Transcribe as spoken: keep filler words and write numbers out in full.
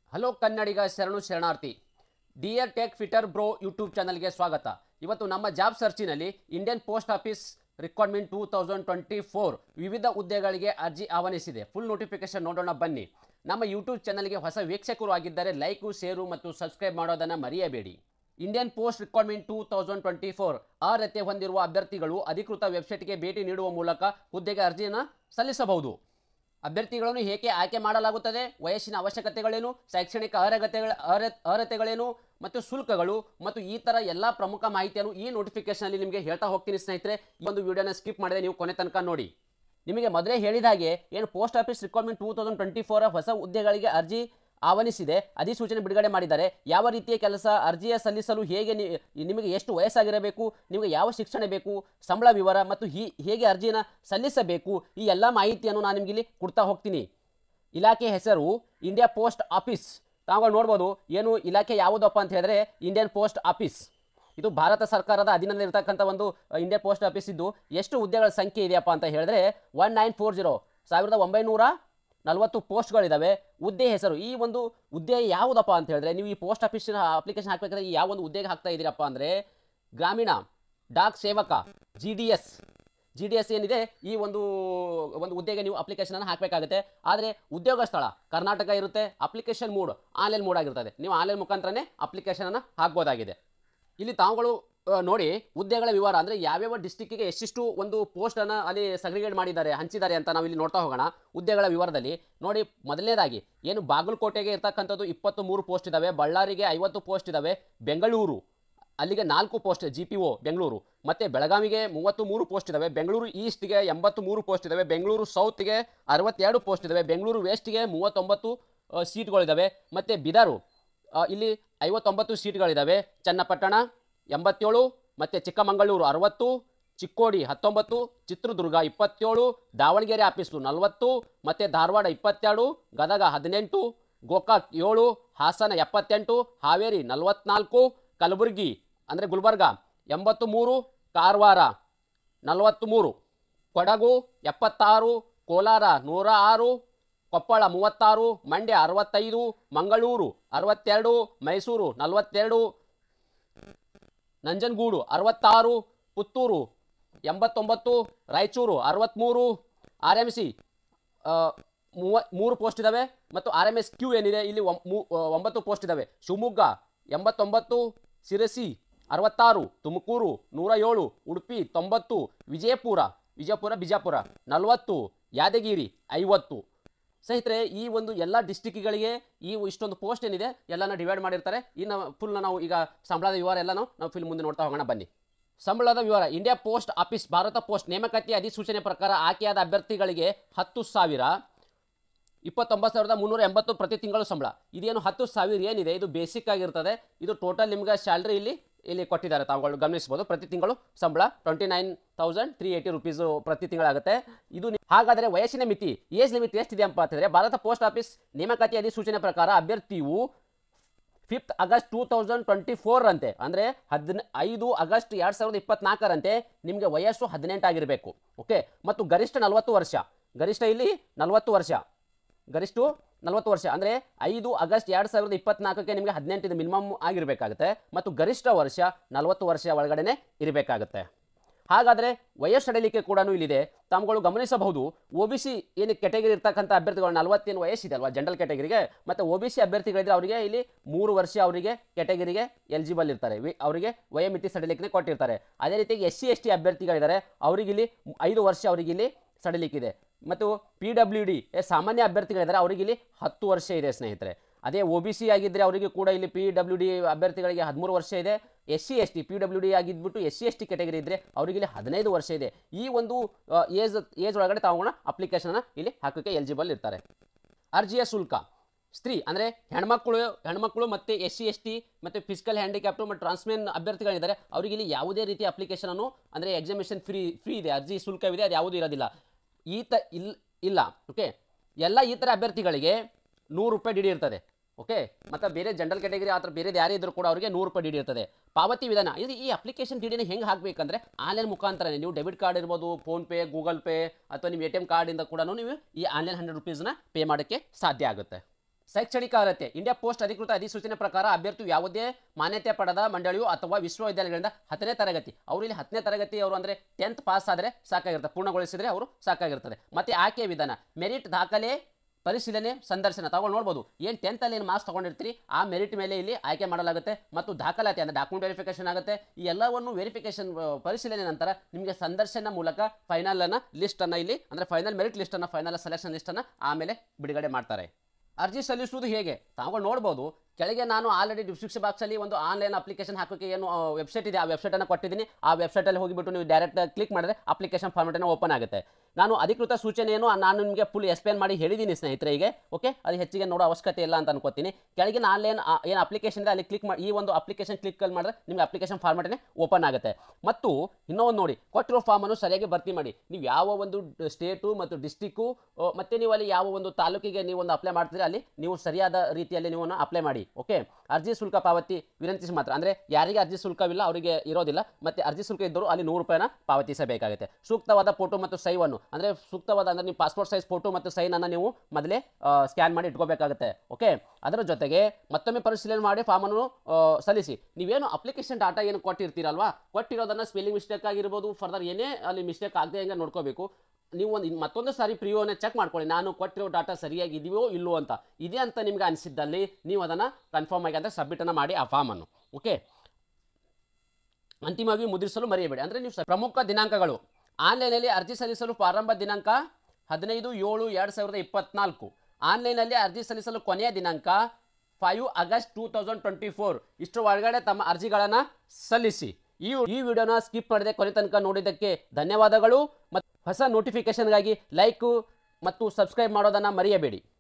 Hello Kannadiga ಶರಣು ಶರಣಾರ್ಥಿ. Dear tech fitter bro YouTube ಚಾನಲ್ಗೆ ಸ್ವಾಗತ. ಇವತ್ತು ನಮ್ಮ ಜಾಬ್ ಸರ್ಚಿನಲ್ಲಿ Indian post office requirement two thousand twenty four ವಿವಿಧ ಹುದ್ದೆಗಳಿಗೆ ಅರ್ಜಿ ಆಹ್ವಾನಿಸಿದೆ. ಫುಲ್ ನೋಟಿಫಿಕೇಶನ್ ನೋಡೋಣ ಬನ್ನಿ. ನಮ್ಮ ಯೂಟ್ಯೂಬ್ ಚಾನಲ್ಗೆ ಹೊಸ ವೀಕ್ಷಕರು ಆಗಿದ್ದರೆ ಲೈಕು, ಶೇರು ಮತ್ತು ಸಬ್ಸ್ಕ್ರೈಬ್ ಮಾಡೋದನ್ನು ಮರೆಯಬೇಡಿ. Indian post requirement two thousand twenty four ಅರ್ಹತೆ ಹೊಂದಿರುವ ಅಭ್ಯರ್ಥಿಗಳು ಅಧಿಕೃತ ವೆಬ್ಸೈಟ್ಗೆ ಭೇಟಿ ನೀಡುವ ಮೂಲಕ ಹುದ್ದೆಗೆ ಅರ್ಜಿಯನ್ನು ಸಲ್ಲಿಸಬಹುದು. ಅಭ್ಯರ್ಥಿಗಳನ್ನು ಹೇಗೆ ಆಯ್ಕೆ ಮಾಡಲಾಗುತ್ತದೆ, ವಯಸ್ಸಿನ ಅವಶ್ಯಕತೆಗಳೇನು, ಶೈಕ್ಷಣಿಕ ಅರ್ಹತೆಗಳ ಅರ್ಹತೆಗಳೇನು ಮತ್ತು ಶುಲ್ಕಗಳು ಮತ್ತು ಈ ಥರ ಎಲ್ಲ ಪ್ರಮುಖ ಮಾಹಿತಿಯನ್ನು ಈ ನೋಟಿಫಿಕೇಶನಲ್ಲಿ ನಿಮಗೆ ಹೇಳ್ತಾ ಹೋಗ್ತೀನಿ ಸ್ನೇಹಿತರೆ. ಈ ಒಂದು ವಿಡಿಯೋನ ಸ್ಕಿಪ್ ಮಾಡಿದೆ ನೀವು ಕೊನೆ ತನಕ ನೋಡಿ. ನಿಮಗೆ ಮೊದಲೇ ಹೇಳಿದ ಹಾಗೆ ಏನು post office requirement two thousand twenty four ಹೊಸ ಹುದ್ದೆಗಳಿಗೆ ಅರ್ಜಿ ಆಹ್ವಾನಿಸಿದೆ. ಅಧಿಸೂಚನೆ ಬಿಡುಗಡೆ ಮಾಡಿದ್ದಾರೆ. ಯಾವ ರೀತಿಯ ಕೆಲಸ, ಅರ್ಜಿಯ ಸಲ್ಲಿಸಲು ಹೇಗೆ, ನಿಮಗೆ ಎಷ್ಟು ವಯಸ್ಸಾಗಿರಬೇಕು, ನಿಮಗೆ ಯಾವ ಶಿಕ್ಷಣ ಬೇಕು, ಸಂಬಳ ವಿವರ ಮತ್ತು ಹೀ ಹೇಗೆ ಅರ್ಜಿಯನ್ನು ಸಲ್ಲಿಸಬೇಕು, ಈ ಎಲ್ಲ ಮಾಹಿತಿಯನ್ನು ನಾನು ನಿಮಗೆ ಇಲ್ಲಿ ಕೊಡ್ತಾ ಹೋಗ್ತೀನಿ. ಇಲಾಖೆ ಹೆಸರು ಇಂಡಿಯಾ ಪೋಸ್ಟ್ ಆಫೀಸ್. ತಾವುಗಳು ನೋಡ್ಬೋದು ಏನು ಇಲಾಖೆ ಯಾವುದಪ್ಪ ಅಂತ ಹೇಳಿದ್ರೆ ಇಂಡಿಯನ್ ಪೋಸ್ಟ್ ಆಫೀಸ್. ಇದು ಭಾರತ ಸರ್ಕಾರದ ಅಧೀನದಲ್ಲಿ ಇರತಕ್ಕಂಥ ಒಂದು ಇಂಡಿಯಾ ಪೋಸ್ಟ್ ಆಫೀಸ್ ಇದ್ದು ಎಷ್ಟು ಹುದ್ದೆಗಳ ಸಂಖ್ಯೆ ಇದೆಯಪ್ಪ ಅಂತ ಹೇಳಿದ್ರೆ ಒನ್ ನೈನ್ ಫೋರ್ ಜೀರೋ ಸಾವಿರದ ಒಂಬೈನೂರ ನಲವತ್ತು ಪೋಸ್ಟ್ಗಳಿದ್ದಾವೆ. ಹುದ್ದೆ ಹೆಸರು, ಈ ಒಂದು ಹುದ್ದೆ ಯಾವುದಪ್ಪ ಅಂತ ಹೇಳಿದ್ರೆ ನೀವು ಈ ಪೋಸ್ಟ್ ಆಫೀಸಿನ ಅಪ್ಲಿಕೇಶನ್ ಹಾಕಬೇಕಾದ್ರೆ ಈ ಯಾವ ಒಂದು ಹುದ್ದೆಗೆ ಹಾಕ್ತಾ ಇದ್ದೀರಪ್ಪ ಅಂದರೆ Gramin Dak Sevak G D S G D S ಏನಿದೆ ಈ ಒಂದು ಒಂದು ಹುದ್ದೆಗೆ ನೀವು ಅಪ್ಲಿಕೇಶನ್ ಹಾಕಬೇಕಾಗುತ್ತೆ. ಆದರೆ ಉದ್ಯೋಗ ಸ್ಥಳ ಕರ್ನಾಟಕ ಇರುತ್ತೆ. ಅಪ್ಲಿಕೇಶನ್ ಮೋಡ್ ಆನ್ಲೈನ್ ಮೋಡ್ ಆಗಿರ್ತದೆ. ನೀವು ಆನ್ಲೈನ್ ಮುಖಾಂತರನೇ ಅಪ್ಲಿಕೇಶನನ್ನು ಹಾಕ್ಬೋದಾಗಿದೆ. ಇಲ್ಲಿ ತಾವುಗಳು ನೋಡಿ ಹುದ್ದೆಗಳ ವಿವರ ಅಂದರೆ ಯಾವ್ಯಾವ ಡಿಸ್ಟಿಕ್ಕಿಗೆ ಎಷ್ಟಿಷ್ಟು ಒಂದು ಪೋಸ್ಟನ್ನು ಅಲ್ಲಿ ಸಗ್ರಿಗೇಟ್ ಮಾಡಿದ್ದಾರೆ, ಹಂಚಿದ್ದಾರೆ ಅಂತ ನಾವು ಇಲ್ಲಿ ನೋಡ್ತಾ ಹೋಗೋಣ. ಹುದ್ದೆಗಳ ವಿವರದಲ್ಲಿ ನೋಡಿ, ಮೊದಲನೇದಾಗಿ ಏನು ಬಾಗಲಕೋಟೆಗೆ ಇರ್ತಕ್ಕಂಥದ್ದು ಇಪ್ಪತ್ತು ಮೂರು ಪೋಸ್ಟ್ ಇದ್ದಾವೆ, ಬಳ್ಳಾರಿಗೆ ಐವತ್ತು ಪೋಸ್ಟ್ ಇದ್ದಾವೆ, ಬೆಂಗಳೂರು ಅಲ್ಲಿಗೆ ನಾಲ್ಕು post G P O Bengaluru, ಮತ್ತು ಬೆಳಗಾವಿಗೆ ಮೂವತ್ತು ಮೂರು ಪೋಸ್ಟ್ ಇದ್ದಾವೆ, ಬೆಂಗಳೂರು ಈಸ್ಟ್ಗೆ ಎಂಬತ್ತು ಮೂರು ಪೋಸ್ಟ್ ಇದ್ದಾವೆ, ಬೆಂಗಳೂರು ಸೌತ್ಗೆ ಅರವತ್ತೆರಡು ಪೋಸ್ಟ್ ಇದ್ದಾವೆ, ಬೆಂಗಳೂರು ವೆಸ್ಟ್ಗೆ ಮೂವತ್ತೊಂಬತ್ತು ಸೀಟ್ಗಳಿದ್ದಾವೆ, ಮತ್ತು ಬಿದರು ಇಲ್ಲಿ ಐವತ್ತೊಂಬತ್ತು ಸೀಟ್ಗಳಿದ್ದಾವೆ, ಚನ್ನಪಟ್ಟಣ ಎಂಬತ್ತೇಳು, ಮತ್ತು ಚಿಕ್ಕಮಗಳೂರು ಅರವತ್ತು, ಚಿಕ್ಕೋಡಿ ಹತ್ತೊಂಬತ್ತು, ಚಿತ್ರದುರ್ಗ ಇಪ್ಪತ್ತೇಳು, ದಾವಣಗೆರೆ ಆಫೀಸು ನಲವತ್ತು, ಮತ್ತು ಧಾರವಾಡ ಇಪ್ಪತ್ತೆರಡು, ಗದಗ ಹದಿನೆಂಟು, ಗೋಕಾಕ್ ಏಳು, ಹಾಸನ ಎಪ್ಪತ್ತೆಂಟು, ಹಾವೇರಿ ನಲವತ್ನಾಲ್ಕು, ಕಲಬುರಗಿ ಅಂದರೆ ಗುಲ್ಬರ್ಗ ಎಂಬತ್ತು ಮೂರು, ಕಾರವಾರ ನಲವತ್ತು ಮೂರು, ಕೊಡಗು ಎಪ್ಪತ್ತಾರು, ಕೋಲಾರ ನೂರ ಆರು, ಕೊಪ್ಪಳ ಮೂವತ್ತಾರು, ಮಂಡ್ಯ ಅರವತ್ತೈದು, ಮಂಗಳೂರು ಅರವತ್ತೆರಡು, ಮೈಸೂರು ನಲವತ್ತೆರಡು, ನಂಜನಗೂಡು ಅರವತ್ತಾರು, ಪುತ್ತೂರು ಎಂಬತ್ತೊಂಬತ್ತು, ರಾಯಚೂರು ಅರವತ್ತ್ಮೂರು, ಆರ್ ಎಮ್ ಸಿ ಮೂವ ಮೂರು ಪೋಸ್ಟ್ ಇದ್ದಾವೆ ಮತ್ತು ಆರ್ ಎಮ್ ಎಸ್ ಕ್ಯೂ ಏನಿದೆ ಇಲ್ಲಿ ಒಂಬತ್ತು ಪೋಸ್ಟ್ ಇದ್ದಾವೆ, ಶಿವಮೊಗ್ಗ ಎಂಬತ್ತೊಂಬತ್ತು, ಶಿರಸಿ ಅರವತ್ತಾರು, ತುಮಕೂರು ನೂರ ಏಳು, ಉಡುಪಿ ತೊಂಬತ್ತು, ವಿಜಯಪುರ ವಿಜಯಪುರ ಬಿಜಾಪುರ ನಲವತ್ತು, ಯಾದಗಿರಿ ಐವತ್ತು. ಸ್ನೇಹಿತರೆ, ಈ ಒಂದು ಎಲ್ಲ ಡಿಸ್ಟಿಕ್ಗಳಿಗೆ ಈ ಇಷ್ಟೊಂದು ಪೋಸ್ಟ್ ಏನಿದೆ ಎಲ್ಲನ ಡಿವೈಡ್ ಮಾಡಿರ್ತಾರೆ. ಇನ್ನು ಫುಲ್ನ ನಾವು ಈಗ ಸಂಬಳದ ವಿವರ ಎಲ್ಲನೂ ನಾವು ಫಿಲ್ ಮುಂದೆ ನೋಡ್ತಾ ಹೋಗೋಣ ಬನ್ನಿ. ಸಂಬಳದ ವಿವರ, India post office Bharat post ನೇಮಕಾತಿ ಅಧಿಸೂಚನೆ ಪ್ರಕಾರ ಆಯ್ಕೆಯಾದ ಅಭ್ಯರ್ಥಿಗಳಿಗೆ ಹತ್ತು ಸಾವಿರ ಇಪ್ಪತ್ತೊಂಬತ್ತು ಸಾವಿರದ ಮುನ್ನೂರ ಎಂಬತ್ತು ಪ್ರತಿ ತಿಂಗಳು ಸಂಬಳ. ಇದೇನು ಹತ್ತು ಸಾವಿರ ಏನಿದೆ ಇದು ಬೇಸಿಕ್ ಆಗಿರ್ತದೆ. ಇದು ಟೋಟಲ್ ನಿಮ್ಗೆ ಸ್ಯಾಲ್ರಿ ಇಲ್ಲಿ ಇಲ್ಲಿ ಕೊಟ್ಟಿದ್ದಾರೆ, ತಾವುಗಳು ಗಮನಿಸ್ಬೋದು. ಪ್ರತಿ ತಿಂಗಳು ಸಂಬಳ twenty nine thousand three eighty rupees ಪ್ರತಿ ತಿಂಗಳಾಗುತ್ತೆ ಇದು. ಹಾಗಾದರೆ ವಯಸ್ಸಿನ ಮಿತಿ, ಏಜ್ ಲಿಮಿಟ್ ಎಷ್ಟಿದೆ ಅಂತ ಹೇಳಿದ್ರೆ ಭಾರತ ಪೋಸ್ಟ್ ಆಫೀಸ್ ನೇಮಕಾತಿ ಅಧಿಸೂಚನೆ ಪ್ರಕಾರ ಅಭ್ಯರ್ಥಿಯು fifth August two thousand twenty four ಅಂತೆ ಅಂದರೆ ಹದಿನ ಐದು ಆಗಸ್ಟ್ ಎರಡು ಸಾವಿರದ ಇಪ್ಪತ್ನಾಲ್ಕರಂತೆ ನಿಮಗೆ ವಯಸ್ಸು ಹದಿನೆಂಟಾಗಿರಬೇಕು. ಓಕೆ, ಮತ್ತು ಗರಿಷ್ಠ ನಲವತ್ತು ವರ್ಷ. ಗರಿಷ್ಠ ಇಲ್ಲಿ ನಲವತ್ತು ವರ್ಷ ಗರಿಷ್ಠ ನಲವತ್ತು ವರ್ಷ ಅಂದರೆ ಐದು ಆಗಸ್ಟ್ ಎರಡು ಸಾವಿರದ ಇಪ್ಪತ್ನಾಲ್ಕಕ್ಕೆ ನಿಮಗೆ ಹದಿನೆಂಟಿದ ಮಿನಿಮಮ್ ಆಗಿರಬೇಕಾಗುತ್ತೆ ಮತ್ತು ಗರಿಷ್ಠ ವರ್ಷ ನಲವತ್ತು ವರ್ಷ ಒಳಗಡೆ ಇರಬೇಕಾಗುತ್ತೆ. ಹಾಗಾದರೆ ವಯಸ್ಸು ಸಡಿಲಿಕೆ ಕೂಡ ಇಲ್ಲಿದೆ, ತಾವುಗಳು ಗಮನಿಸಬಹುದು. ಒ ಬಿ ಸಿ ಏನು ಕೆಟಗರಿ ಇರ್ತಕ್ಕಂಥ ಅಭ್ಯರ್ಥಿಗಳು ನಲವತ್ತೇನು ವಯಸ್ಸಿದೆ ಅಲ್ವಾ ಜನರಲ್ ಕೆಟಗರಿಗೆ, ಮತ್ತು ಒ ಬಿ ಸಿ ಅಭ್ಯರ್ಥಿಗಳಿದ್ರೆ ಅವರಿಗೆ ಇಲ್ಲಿ ಮೂರು ವರ್ಷ ಅವರಿಗೆ ಕೆಟಗರಿಗೆ ಎಲಿಜಿಬಲ್ ಇರ್ತಾರೆ, ಅವರಿಗೆ ವಯೋಮಿತಿ ಸಡಿಲಿಕೆ ಕೊಟ್ಟಿರ್ತಾರೆ. ಅದೇ ರೀತಿ ಎಸ್ ಸಿ ಎಸ್ ಟಿ ಅಭ್ಯರ್ಥಿಗಳಿದ್ದಾರೆ ಅವರಿಗೆ ಇಲ್ಲಿ ಐದು ವರ್ಷ ಅವರಿಗೆ ಇಲ್ಲಿ ಸಡಿಲಿಕ್ಕಿದೆ. ಮತ್ತು ಪಿ ಡಬ್ಲ್ಯೂ ಡಿ ಸಾಮಾನ್ಯ ಅಭ್ಯರ್ಥಿಗಳಿದ್ದಾರೆ ಅವರಿಗೆ ಇಲ್ಲಿ ಹತ್ತು ವರ್ಷ ಇದೆ ಸ್ನೇಹಿತರೆ. ಅದೇ ಒ ಬಿ ಸಿ ಆಗಿದ್ದರೆ ಅವರಿಗೆ ಕೂಡ ಇಲ್ಲಿ ಪಿ ಡಬ್ಲ್ಯೂ ಡಿ ಅಭ್ಯರ್ಥಿಗಳಿಗೆ ಹದಿಮೂರು ವರ್ಷ ಇದೆ. S C S T P W D ಆಗಿದ್ಬಿಟ್ಟು S C S T category ಇದ್ದರೆ ಅವರಿಗೆ ಇಲ್ಲಿ ಹದಿನೈದು ವರ್ಷ ಇದೆ. ಈ ಒಂದು ಏಜ್ ಏಜ್ ಒಳಗಡೆ ತಾವುಗಳ ಅಪ್ಲಿಕೇಶನ್ನ ಇಲ್ಲಿ ಹಾಕೋಕ್ಕೆ ಎಲಿಜಿಬಲ್ ಇರ್ತಾರೆ. ಅರ್ಜಿಯ ಶುಲ್ಕ, ಸ್ತ್ರೀ ಅಂದರೆ ಹೆಣ್ಮಕ್ಳು ಹೆಣ್ಮಕ್ಳು ಮತ್ತು ಎಸ್ ಸಿ ಎಸ್ ಟಿ ಮತ್ತು ಫಿಸಿಕಲ್ ಹ್ಯಾಂಡಿಕ್ಯಾಪ್ಟು ಮತ್ತು ಟ್ರಾನ್ಸ್ಮೆನ್ ಅಭ್ಯರ್ಥಿಗಳಿದ್ದಾರೆ ಅವರಿಗೆ ಇಲ್ಲಿ ಯಾವುದೇ ರೀತಿಯ ಅಪ್ಲಿಕೇಶನನ್ನು ಅಂದರೆ ಎಕ್ಸಾಮಿನೇಷನ್ ಫ್ರೀ ಫ್ರೀ ಇದೆ, ಅರ್ಜಿ ಶುಲ್ಕವಿದೆ, ಅದು ಯಾವುದೂ ಇರೋದಿಲ್ಲ. ಈತ ಇಲ್ಲ ಇಲ್ಲ ಓಕೆ, ಎಲ್ಲ ಈ ಥರ ಅಭ್ಯರ್ಥಿಗಳಿಗೆ ನೂರು ರೂಪಾಯಿ ಡಿ ಡಿ ಇರ್ತದೆ. ಓಕೆ, ಮತ್ತು ಬೇರೆ ಜನರಲ್ ಕ್ಯಾಟಗರಿ ಆ ಥರ ಬೇರೆದು ಯಾರೇ ಇದ್ದರೂ ಕೂಡ ಅವರಿಗೆ ನೂರು ರೂಪಾಯಿ ಡಿ ಡಿ ಇರ್ತದೆ. ಪಾವತಿ ವಿಧಾನ, ಇದು ಈ ಅಪ್ಲಿಕೇಶನ್ ಡಿ ಡಿನ ಹೆಂಗೆ ಹಾಕಬೇಕಂದ್ರೆ ಆನ್ಲೈನ್ ಮುಖಾಂತರನೇ ನೀವು ಡೆಬಿಟ್ ಕಾರ್ಡ್ ಇರ್ಬೋದು, ಫೋನ್ಪೇ, ಗೂಗಲ್ ಪೇ ಅಥವಾ ನಿಮ್ಮ ಎ ಟಿ ಎಮ್ ಕಾರ್ಡಿಂದ ಕೂಡ ನೀವು ಈ ಆನ್ಲೈನ್ ಹಂಡ್ರೆಡ್ ರುಪೀಸ್ನ ಪೇ ಮಾಡೋಕ್ಕೆ ಸಾಧ್ಯ ಆಗುತ್ತೆ. ಶೈಕ್ಷಣಿಕ ಅರ್ಹತೆ ಇಂಡಿಯಾ ಪೋಸ್ಟ್ ಅಧಿಕೃತ ಅಧಿಸೂಚನೆ ಪ್ರಕಾರ ಅಭ್ಯರ್ಥಿಯು ಯಾವುದೇ ಮಾನ್ಯತೆ ಪಡೆದ ಮಂಡಳಿಯು ಅಥವಾ ವಿಶ್ವವಿದ್ಯಾಲಯಗಳಿಂದ ಹತ್ತನೇ ತರಗತಿ ಅವರು ಇಲ್ಲಿ ಹತ್ತನೇ ತರಗತಿ ಅವರು ಅಂದರೆ ಟೆಂತ್ ಪಾಸ್ ಆದರೆ ಸಾಕಾಗಿರ್ತದೆ, ಪೂರ್ಣಗೊಳಿಸಿದರೆ ಅವರು ಸಾಕಾಗಿರ್ತದೆ. ಮತ್ತು ಆಯ್ಕೆ ವಿಧಾನ ಮೆರಿಟ್ ದಾಖಲೆ ಪರಿಶೀಲನೆ ಸಂದರ್ಶನ ತಾವು ನೋಡ್ಬೋದು. ಏನು ಟೆಂತಲ್ಲಿ ಏನು ಮಾರ್ಕ್ಸ್ ತೊಗೊಂಡಿರ್ತೀರಿ ಆ ಮೆರಿಟ್ ಮೇಲೆ ಇಲ್ಲಿ ಆಯ್ಕೆ ಮಾಡಲಾಗುತ್ತೆ. ಮತ್ತು ದಾಖಲಾತಿ ಅಂದರೆ ಡಾಕ್ಯುಮೆಂಟ್ ವೆರಿಫಿಕೇಶನ್ ಆಗುತ್ತೆ. ಈ ಎಲ್ಲವನ್ನು ವೆರಿಫಿಕೇಶನ್ ಪರಿಶೀಲನೆ ನಂತರ ನಿಮಗೆ ಸಂದರ್ಶನ ಮೂಲಕ ಫೈನಲ್ ಅನ್ನ ಲಿಸ್ಟ್ ಅನ್ನ ಇಲ್ಲಿ ಅಂದರೆ ಫೈನಲ್ ಮೆರಿಟ್ ಲಿಸ್ಟ್ ಅನ್ನ ಫೈನಲ್ ಸೆಲೆಕ್ಷನ್ ಲಿಸ್ಟ್ ಅನ್ನ ಆಮೇಲೆ ಬಿಡುಗಡೆ ಮಾಡ್ತಾರೆ. ಅರ್ಜಿ ಸಲ್ಲಿಸುವುದು ಹೇಗೆ ತಾವು ನೋಡ್ಬೋದು. ಕೆಳಗೆ ನಾನು ಆಲ್ರೆಡಿ ಡಿಸ್ಕ್ರಿಪ್ಷನ್ ಬಾಕ್ಸಲ್ಲಿ ಒಂದು ಆನ್ಲೈನ್ ಅಪ್ಲಿಕೇಶನ್ ಹಾಕೋಕ್ಕೆ ಏನು ವೆಬ್ಸೈಟ್ ಇದೆ ಆ ವೆಬ್ಸೈಟನ್ನು ಕೊಟ್ಟಿದ್ದೀನಿ. ಆ ವೆಬ್ಸೈಟಲ್ಲಿ ಹೋಗಿಬಿಟ್ಟು ನೀವು ಡೈರೆಕ್ಟ್ ಕ್ಲಿಕ್ ಮಾಡಿದ್ರೆ ಅಪ್ಲಿಕೇಶನ್ ಫಾರ್ಮೆಟನ್ನು ಓಪನ್ ಆಗುತ್ತೆ. ನಾನು ಅಧಿಕೃತ ಸೂಚನೆಯನ್ನು ನಾನು ನಿಮಗೆ ಫುಲ್ ಎಕ್ಸ್ಪ್ಲೇನ್ ಮಾಡಿ ಹೇಳಿದ್ದೀನಿ ಸ್ನೇಹಿತರಿಗೆ. ಓಕೆ, ಅದು ಹೆಚ್ಚಿಗೆ ನೋಡೋ ಅವಶ್ಯಕತೆ ಇಲ್ಲ ಅಂತ ಅನ್ಕೋತೀನಿ. ಕೆಳಗಿನ ಆನ್ಲೈನ್ ಏನು ಅಪ್ಲಿಕೇಶನ್ ಇದೆ ಅಲ್ಲಿ ಕ್ಲಿಕ್ ಮಾಡಿ ಈ ಒಂದು ಅಪ್ಲಿಕೇಶನ್ ಕ್ಲಿಕ್ ಮಾಡಿದ್ರೆ ನಿಮಗೆ ಅಪ್ಲಿಕೇಶನ್ ಫಾರ್ಮೆಟನೇ ಓಪನ್ ಆಗುತ್ತೆ. ಮತ್ತು ಇನ್ನೊಂದು ನೋಡಿ, ಕೊಟ್ಟಿರೋ ಫಾರ್ಮನ್ನು ಸರಿಯಾಗಿ ಭರ್ತಿ ಮಾಡಿ. ನೀವು ಯಾವ ಒಂದು ಸ್ಟೇಟು ಮತ್ತು ಡಿಸ್ಟಿಕ್ಕು ಮತ್ತು ನೀವು ಅಲ್ಲಿ ಯಾವ ಒಂದು ತಾಲೂಕಿಗೆ ನೀವು ಒಂದು ಅಪ್ಲೈ ಮಾಡ್ತೀರಿ ಅಲ್ಲಿ ನೀವು ಸರಿಯಾದ ರೀತಿಯಲ್ಲಿ ನೀವು ಅಪ್ಲೈ ಮಾಡಿ. ಓಕೆ, ಅರ್ಜಿ ಶುಲ್ಕ ಪಾವತಿ ವಿನಂತಿಸಿ ಮಾತ್ರ ಅಂದರೆ ಯಾರಿಗೆ ಅರ್ಜಿ ಶುಲ್ಕವಿಲ್ಲ ಅವರಿಗೆ ಇರೋದಿಲ್ಲ. ಮತ್ತು ಅರ್ಜಿ ಶುಲ್ಕ ಇದ್ದರೂ ಅಲ್ಲಿ ನೂರು ರೂಪಾಯಿನ ಪಾವತಿಸಬೇಕಾಗುತ್ತೆ. ಸೂಕ್ತವಾದ ಫೋಟೋ ಮತ್ತು ಸೈವನ್ನು ಅಂದರೆ ಸೂಕ್ತವಾದ ಅಂದರೆ ನೀವು ಪಾಸ್ಪೋರ್ಟ್ ಸೈಜ್ ಫೋಟೋ ಮತ್ತು ಸೈನನ್ನು ನೀವು ಮೊದಲೇ ಸ್ಕ್ಯಾನ್ ಮಾಡಿ ಇಟ್ಕೋಬೇಕಾಗುತ್ತೆ. ಓಕೆ, ಅದರ ಜೊತೆಗೆ ಮತ್ತೊಮ್ಮೆ ಪರಿಶೀಲನೆ ಮಾಡಿ ಫಾರ್ಮನ್ನು ಸಲ್ಲಿಸಿ. ನೀವೇನು ಅಪ್ಲಿಕೇಶನ್ ಡಾಟಾ ಏನು ಕೊಟ್ಟಿರ್ತೀರಲ್ವಾ, ಕೊಟ್ಟಿರೋದನ್ನು ಸ್ಪೆಲ್ಲಿಂಗ್ ಮಿಸ್ಟೇಕ್ ಆಗಿರ್ಬೋದು, ಫರ್ದರ್ ಏನೇ ಅಲ್ಲಿ ಮಿಸ್ಟೇಕ್ ಆಗದೆ ಹಂಗೆ ನೋಡ್ಕೋಬೇಕು. ನೀವು ಒಂದು ಮತ್ತೊಂದು ಸಾರಿ ಪ್ರಿಯೋನ ಚೆಕ್ ಮಾಡ್ಕೊಳ್ಳಿ, ನಾನು ಕೊಟ್ಟಿರೋ ಡಾಟಾ ಸರಿಯಾಗಿದೆಯೋ ಇಲ್ಲವೋ ಅಂತ. ಇದೆ ಅಂತ ನಿಮ್ಗೆ ಅನಿಸಿದ್ದಲ್ಲಿ ನೀವು ಅದನ್ನು ಕನ್ಫರ್ಮ್ ಆಗಿ ಅಂದರೆ ಸಬ್ಮಿಟನ್ನು ಮಾಡಿ ಆ ಫಾರ್ಮನ್ನು. ಓಕೆ, ಅಂತಿಮವಾಗಿ ಮುದ್ರಿಸಲು ಮರೆಯಬೇಡಿ. ಅಂದರೆ ನೀವು ಪ್ರಮುಖ ದಿನಾಂಕಗಳು ಆನ್ಲೈನಲ್ಲಿ ಅರ್ಜಿ ಸಲ್ಲಿಸಲು ಪ್ರಾರಂಭ ದಿನಾಂಕ ಹದಿನೈದು ಏಳು ಎರಡು ಸಾವಿರದ ಇಪ್ಪತ್ನಾಲ್ಕು. ಆನ್ಲೈನಲ್ಲಿ ಅರ್ಜಿ ಸಲ್ಲಿಸಲು ಕೊನೆಯ ದಿನಾಂಕ five August two thousand twenty four. ಇಷ್ಟರ ಒಳಗಡೆ ತಮ್ಮ ಅರ್ಜಿಗಳನ್ನು ಸಲ್ಲಿಸಿ. ಈ ಈ ವಿಡಿಯೋನ ಸ್ಕಿಪ್ ಮಾಡದೆ ಕೊನೆ ತನಕ ನೋಡಿದ್ದಕ್ಕೆ ಧನ್ಯವಾದಗಳು. ಮತ್ತು ಹೊಸ ನೋಟಿಫಿಕೇಶನ್ಗಾಗಿ ಲೈಕ್ ಮತ್ತು ಸಬ್ಸ್ಕ್ರೈಬ್ ಮಾಡೋದನ್ನು ಮರೆಯಬೇಡಿ.